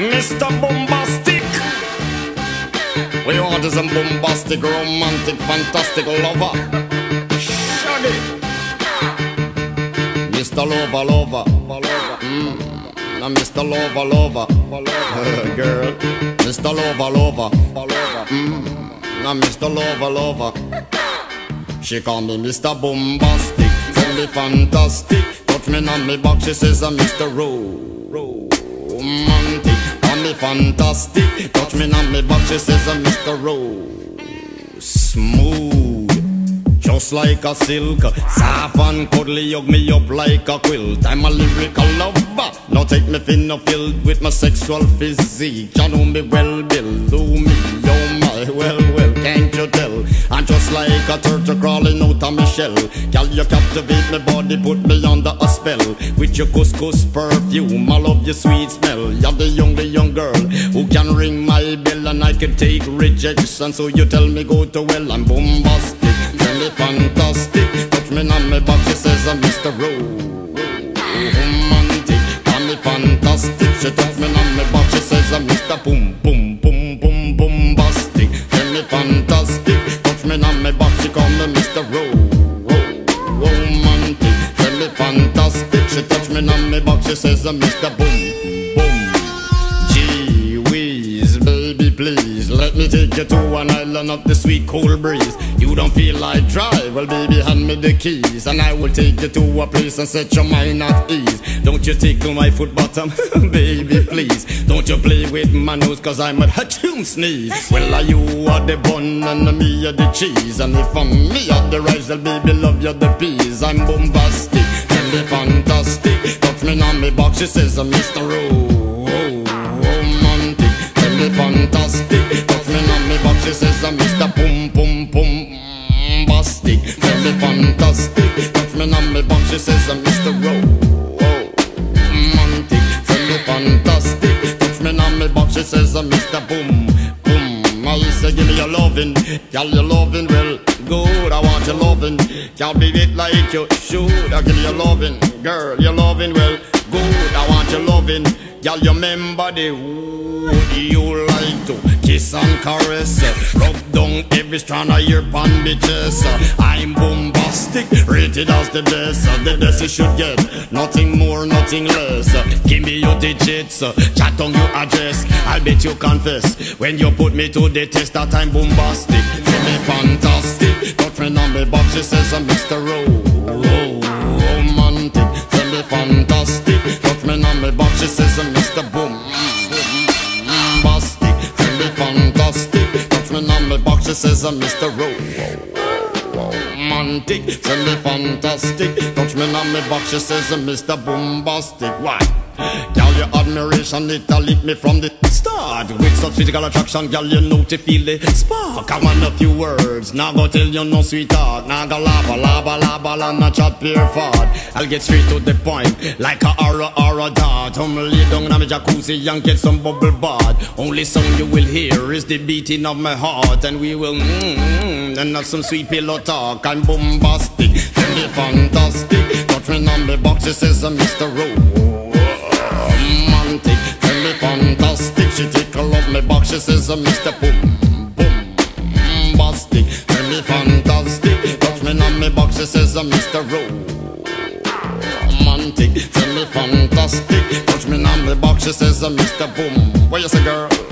Mr. Bombastic. We want is a bombastic, romantic, fantastic lover. Shaggy. Mr. Lover, lover. Now Mr. Lover, lover. Girl. Mr. Lover, lover. Now Mr. Lover, lover. She call me Mr. Bombastic. Tell me fantastic. Touch me on me back, she says I'm Mr. Romantic. Call me fantastic. Touch me on me back, she says I'm Mr. Smooth, just like a silk. Soft and cuddly, hug me up like a quilt. I'm a lyrical lover. Now take me thin or filled with my sexual physique. You know me well, Bill. Do me, oh my, well, can't you tell? I'm just like a turtle crawling out of my shell. Girl, you captivate my body, put me under a spell. With your couscous perfume, I love your sweet smell. You're the young girl who can ring my bell, and I can take rejection. So you tell me go to well, I'm bombastic. Tell me fantastic. Touch me on my back, she says I'm Mr. Romantic. Tell me fantastic. She touch me on my back, she says I'm Mr. Bombastic. Tell me fantastic. Touch me on my back, she call me Mr. Romantic. Tell me fantastic. She touch me on my back, she says I'm Mr. Gee whiz, baby please, let me take you to an island of the sweet cool breeze. You don't feel like drive, well baby hand me the keys, and I will take you to a place and set your mind at ease. Don't you tickle my foot bottom, baby please. Don't you play with my nose, cause I'm a hatchoon sneeze. Well are you are the bun and me are the cheese, and if I'm me are the rice, well baby love you the peas. I'm bombastic, tell me fantastic. Touch me on me box, she says I'm Mr. Romantic. Tell me fantastic. Touch me on me box, she says I'm Mr. Bombastic. Tell me fantastic. Touch me on me box, she says I'm Mr. Romantic. Tell me fantastic. Touch me on me box, she says I'm Mr. Boom. I say give me your lovin', girl, your lovin' well good. I want your lovin', can't beat it like you should. I give me your lovin', girl, your lovin' well good. I want your lovin', girl, you remember the wood you like to kiss and caress, rub down every strand of your bandages. I'm bombastic, rated as the best you should get, nothing more, nothing less. Give me your digits, chat on your address, I'll bet you confess when you put me to the test that I'm bombastic. Tell me fantastic, touch me on me box, she says I'm Mr. Romantic. Tell me fantastic, touch me on me box, she says I'm Mr. Bombastic. Tell me fantastic, touch me on me box, she says I'm Mr. Romantic. Tell me fantastic, touch me on me box, she says I'm Mr. Bombastic. Why? Girl, your admiration, it'll lift me from the start. With such physical attraction, girl, you know to feel the spark. I want a few words, now go tell you no sweetheart. Now go lava, not chat pure fart. I'll get straight to the point, like a aura dart. Lay down in my jacuzzi and get some bubble bath. Only sound you will hear is the beating of my heart, and we will and have some sweet pillow talk. I'm bombastic, tell me fantastic. Touch me on the box, she says I'm Mr. Romantic. Tell me fantastic. She tickle up my box, she says I'm Mr. Bombastic. Tell me fantastic. Touch me on my box, she says I'm Mr. Romantic. Tell me fantastic. Touch me on my box, she says I'm Mr. Boom. What you say, girl?